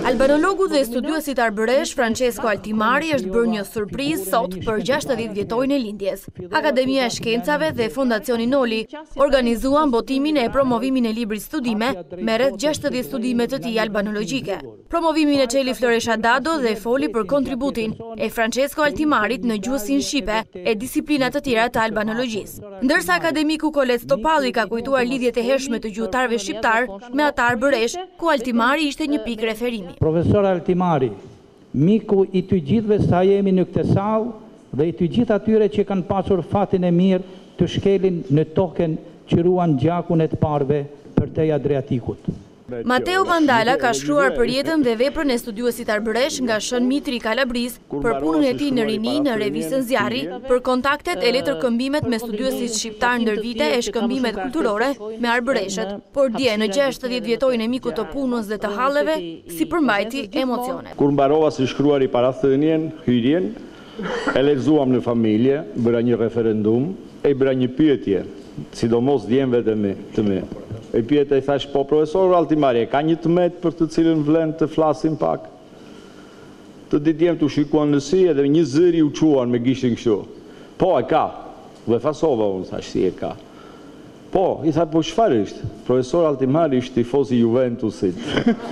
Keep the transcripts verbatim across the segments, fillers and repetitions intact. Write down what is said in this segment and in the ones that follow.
Albanologu dhe studiuesit arbëresh Francesco Altimari është bërë një surprizë sot për gjashtëdhjetë vjetojnë e lindjes. Akademia e Shkencave dhe Fondacioni Noli organizuan botimin e promovimin e librit studime me rreth gjashtëdhjetë studime të tij albanologjike. Promovimin e çeli Floresha Dado dhe foli për kontributin e Francesco Altimarit në gjuhësin shqipe e disiplinat të tjera të albanologjisë. Ndërsa akademiku Kolet Topalli ka kujtuar lidhjet e hershme të gjuhëtarëve shqiptar me ata arbëresh, ku Altimari ishte një pikë referimi. Profesor Altimari, miku i të gjithve sa jemi në këtë sallë dhe i të gjithë atyre që kanë pasur fatin e mirë të shkelin në token që ruan gjakun e të parve për te Adriatikut. Mateo Vandala ka shkruar për jetën dhe veprën e studiuesit arbëresh nga Shën Mitri Kalabris për punën e tij në rini në revistën Zjarri, për kontaktet e letërkëmbimet me studiuesit shqiptar ndër vite e shkëmbimet kulturore me arbëreshët, por dje në gjashtëdhjetë vjetojnë e mikut të punës dhe të halleve si përmbajti emocionet. Kur mbarova si shkruari parathënien, hyrjen, e lexuam në familje, bëra një referendum, e bëra një pyetje, sidomos djemve të mi, të mi. E pjeta i thash, po profesor Altimari, ka një tëmet për të cilën vlen të flasim pak? Të ditjem të shikuan në si edhe një zëri u quan me gishin kështu. Po, e ka. Dhe fasova unë, thash, si e ka. Po, i tha, po çfarë është? Profesor Altimari është tifoz i Juventusit.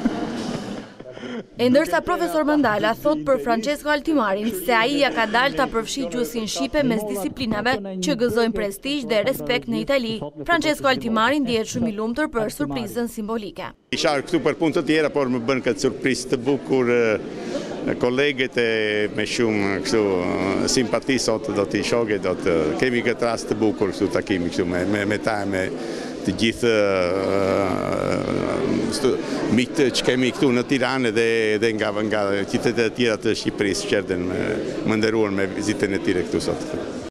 E ndërsa profesor Mandala thot për Francesco Altimarin se ai ja ka dalë ta përfshi gjuhësin shqipe mes disiplinave që gëzojnë prestigj dhe respekt në Itali, Francesco Altimari ndihet shumë i lumtur për surprizën simbolike. Isha këtu për punë të tjera, por më bën këtë surprizë të bukur. Kolegët e me shumë kështu simpati sot do t'i shohë, do të kemi këtë rast të bukur kështu takimi kështu me me, me ta me të gjithë miqtë që kemi këtu në Tiranë dhe, dhe nga, nga qytetet e tjera të Shqipërisë që erdhen më nderuar me vizitën e tyre këtu sot.